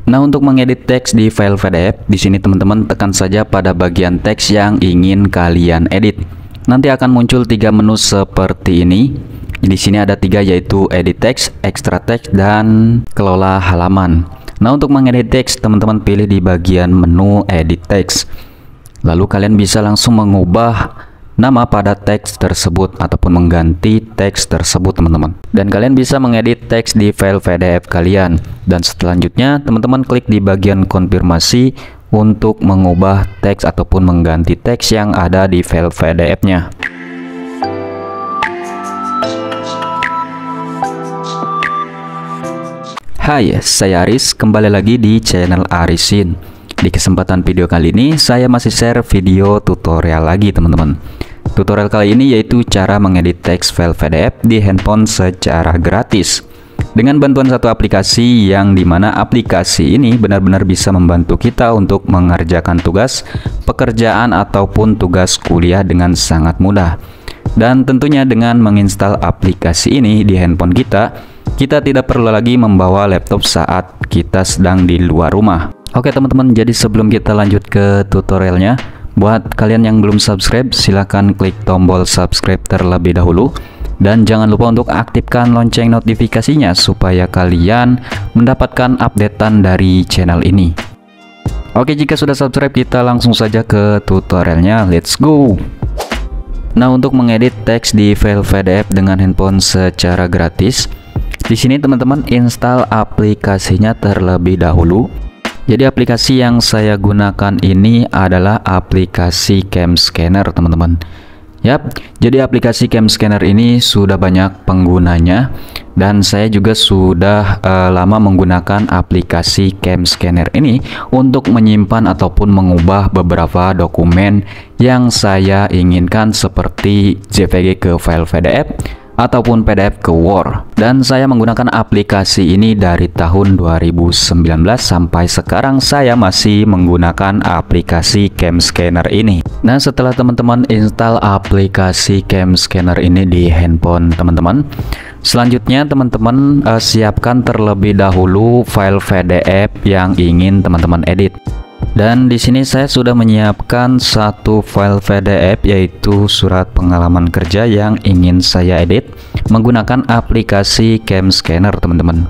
Nah, untuk mengedit teks di file PDF, di sini teman-teman tekan saja pada bagian teks yang ingin kalian edit. Nanti akan muncul 3 menu seperti ini. Di sini ada 3, yaitu edit text, extra text, dan kelola halaman. Nah, untuk mengedit teks, teman-teman pilih di bagian menu edit text. Lalu kalian bisa langsung mengubah nama pada teks tersebut ataupun mengganti teks tersebut, teman-teman. Dan kalian bisa mengedit teks di file PDF kalian. Dan selanjutnya teman-teman klik di bagian konfirmasi untuk mengubah teks ataupun mengganti teks yang ada di file PDF-nya. Hai, saya Aris, kembali lagi di channel Arisin. Di kesempatan video kali ini saya masih share video tutorial lagi, teman-teman. Tutorial kali ini yaitu cara mengedit teks file PDF di handphone secara gratis dengan bantuan satu aplikasi yang dimana aplikasi ini benar-benar bisa membantu kita untuk mengerjakan tugas, pekerjaan ataupun tugas kuliah dengan sangat mudah. Dan tentunya dengan menginstal aplikasi ini di handphone kita tidak perlu lagi membawa laptop saat kita sedang di luar rumah. Oke teman-teman, jadi sebelum kita lanjut ke tutorialnya, buat kalian yang belum subscribe, silahkan klik tombol subscribe terlebih dahulu. Dan jangan lupa untuk aktifkan lonceng notifikasinya supaya kalian mendapatkan updatean dari channel ini. Oke, jika sudah subscribe, kita langsung saja ke tutorialnya. Let's go! Nah, untuk mengedit teks di file PDF dengan handphone secara gratis, di sini teman-teman install aplikasinya terlebih dahulu. Jadi aplikasi yang saya gunakan ini adalah aplikasi Cam Scanner, teman-teman. Yap, jadi aplikasi Cam Scanner ini sudah banyak penggunanya dan saya juga sudah lama menggunakan aplikasi Cam Scanner ini untuk menyimpan ataupun mengubah beberapa dokumen yang saya inginkan seperti JPG ke file PDF ataupun PDF ke Word. Dan saya menggunakan aplikasi ini dari tahun 2019 sampai sekarang saya masih menggunakan aplikasi Cam Scanner ini. Nah, setelah teman-teman install aplikasi Cam Scanner ini di handphone teman-teman, selanjutnya teman-teman siapkan terlebih dahulu file PDF yang ingin teman-teman edit. Dan di sini saya sudah menyiapkan satu file PDF, yaitu surat pengalaman kerja yang ingin saya edit menggunakan aplikasi Cam Scanner, teman-teman.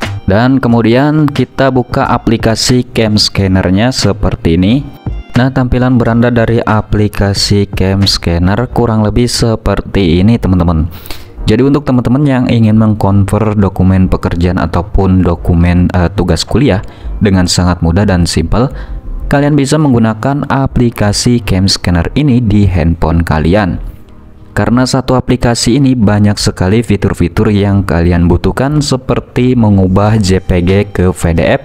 Dan kemudian kita buka aplikasi Cam Scanner-nya seperti ini. Nah, tampilan beranda dari aplikasi Cam Scanner kurang lebih seperti ini, teman-teman. Jadi untuk teman-teman yang ingin mengkonvert dokumen pekerjaan ataupun dokumen tugas kuliah dengan sangat mudah dan simpel, kalian bisa menggunakan aplikasi Cam Scanner ini di handphone kalian. Karena satu aplikasi ini banyak sekali fitur-fitur yang kalian butuhkan seperti mengubah JPG ke PDF,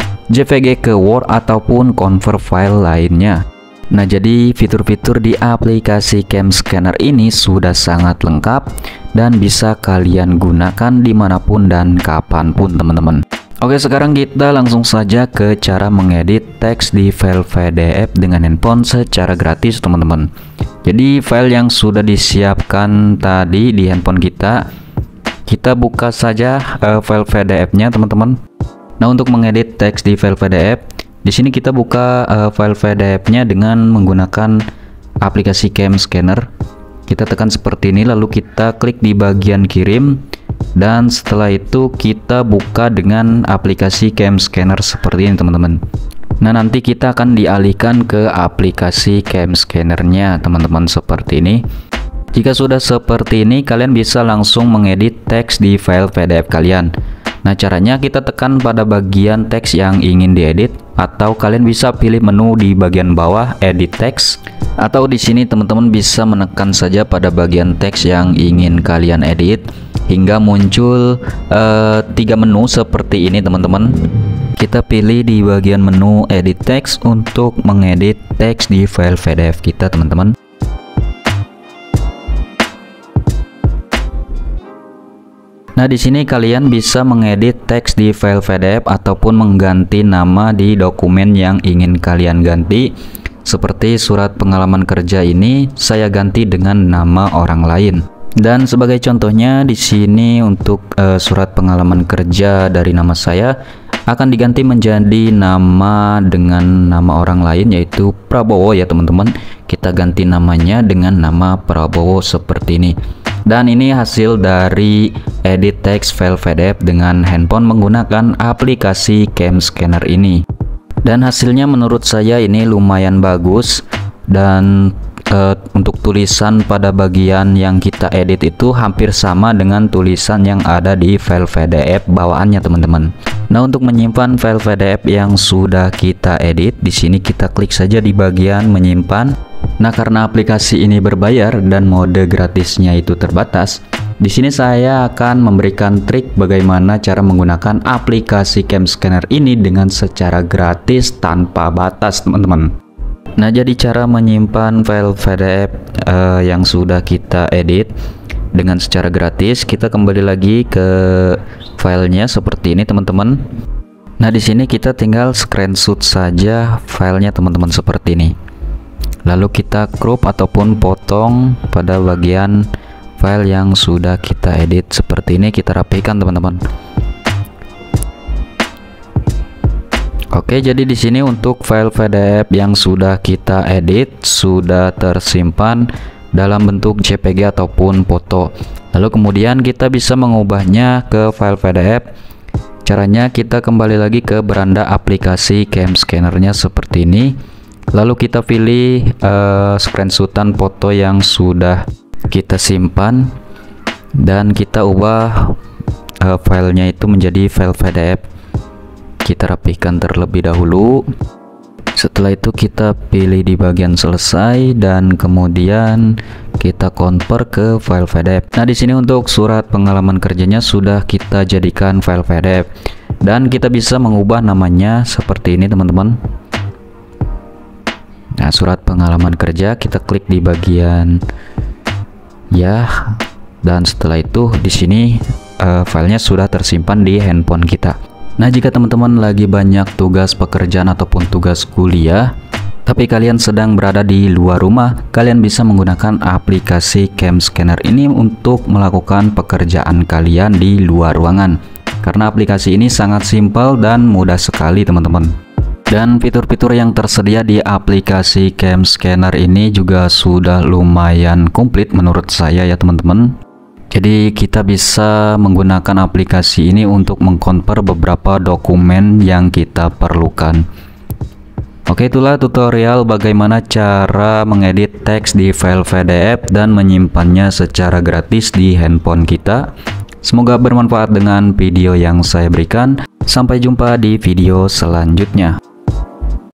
JPG ke Word ataupun convert file lainnya. Nah, jadi fitur-fitur di aplikasi Cam Scanner ini sudah sangat lengkap dan bisa kalian gunakan dimanapun dan kapanpun, teman-teman. Oke, sekarang kita langsung saja ke cara mengedit teks di file PDF dengan handphone secara gratis, teman-teman. Jadi file yang sudah disiapkan tadi di handphone kita buka saja file PDF-nya, teman-teman. Nah, untuk mengedit teks di file PDF, di sini kita buka file PDF-nya dengan menggunakan aplikasi Cam Scanner. Kita tekan seperti ini, lalu kita klik di bagian kirim. Dan setelah itu kita buka dengan aplikasi Cam Scanner seperti ini, teman-teman. Nah, nanti kita akan dialihkan ke aplikasi Cam Scanner-nya, teman-teman, seperti ini. Jika sudah seperti ini, kalian bisa langsung mengedit teks di file PDF kalian. Nah, caranya kita tekan pada bagian teks yang ingin diedit, atau kalian bisa pilih menu di bagian bawah edit text, atau di sini teman-teman bisa menekan saja pada bagian teks yang ingin kalian edit hingga muncul 3 menu seperti ini, teman-teman. Kita pilih di bagian menu edit text untuk mengedit teks di file PDF kita, teman-teman. Nah, di sini kalian bisa mengedit teks di file PDF ataupun mengganti nama di dokumen yang ingin kalian ganti. Seperti surat pengalaman kerja ini saya ganti dengan nama orang lain. Dan sebagai contohnya di sini untuk surat pengalaman kerja dari nama saya akan diganti menjadi nama dengan nama orang lain, yaitu Prabowo ya teman-teman. Kita ganti namanya dengan nama Prabowo seperti ini. Dan ini hasil dari edit teks file PDF dengan handphone menggunakan aplikasi Cam Scanner ini. Dan hasilnya menurut saya ini lumayan bagus. Dan untuk tulisan pada bagian yang kita edit itu hampir sama dengan tulisan yang ada di file PDF bawaannya teman-teman. Nah, untuk menyimpan file PDF yang sudah kita edit, di sini kita klik saja di bagian menyimpan. Nah, karena aplikasi ini berbayar dan mode gratisnya itu terbatas, di sini saya akan memberikan trik bagaimana cara menggunakan aplikasi Cam Scanner ini dengan secara gratis tanpa batas, teman-teman. Nah, jadi cara menyimpan file PDF yang sudah kita edit dengan secara gratis, kita kembali lagi ke filenya seperti ini, teman-teman. Nah, di sini kita tinggal screenshot saja filenya, teman-teman, seperti ini. Lalu kita crop ataupun potong pada bagian file yang sudah kita edit seperti ini, kita rapikan, teman-teman. Oke, jadi di sini untuk file PDF yang sudah kita edit sudah tersimpan dalam bentuk JPG ataupun foto. Lalu kemudian kita bisa mengubahnya ke file PDF. Caranya kita kembali lagi ke beranda aplikasi Cam Scanner-nya seperti ini. Lalu kita pilih screenshotan foto yang sudah kita simpan dan kita ubah filenya itu menjadi file PDF. Kita rapihkan terlebih dahulu. Setelah itu kita pilih di bagian selesai dan kemudian kita convert ke file PDF. Nah, di sini untuk surat pengalaman kerjanya sudah kita jadikan file PDF dan kita bisa mengubah namanya seperti ini, teman-teman. Nah, surat pengalaman kerja kita klik di bagian ya, dan setelah itu di sini filenya sudah tersimpan di handphone kita. Nah, jika teman-teman lagi banyak tugas pekerjaan ataupun tugas kuliah, tapi kalian sedang berada di luar rumah, kalian bisa menggunakan aplikasi Cam Scanner ini untuk melakukan pekerjaan kalian di luar ruangan. Karena aplikasi ini sangat simpel dan mudah sekali, teman-teman. Dan fitur-fitur yang tersedia di aplikasi Cam Scanner ini juga sudah lumayan komplit menurut saya ya, teman-teman. Jadi kita bisa menggunakan aplikasi ini untuk mengkonvert beberapa dokumen yang kita perlukan. Oke, itulah tutorial bagaimana cara mengedit teks di file PDF dan menyimpannya secara gratis di handphone kita. Semoga bermanfaat dengan video yang saya berikan. Sampai jumpa di video selanjutnya.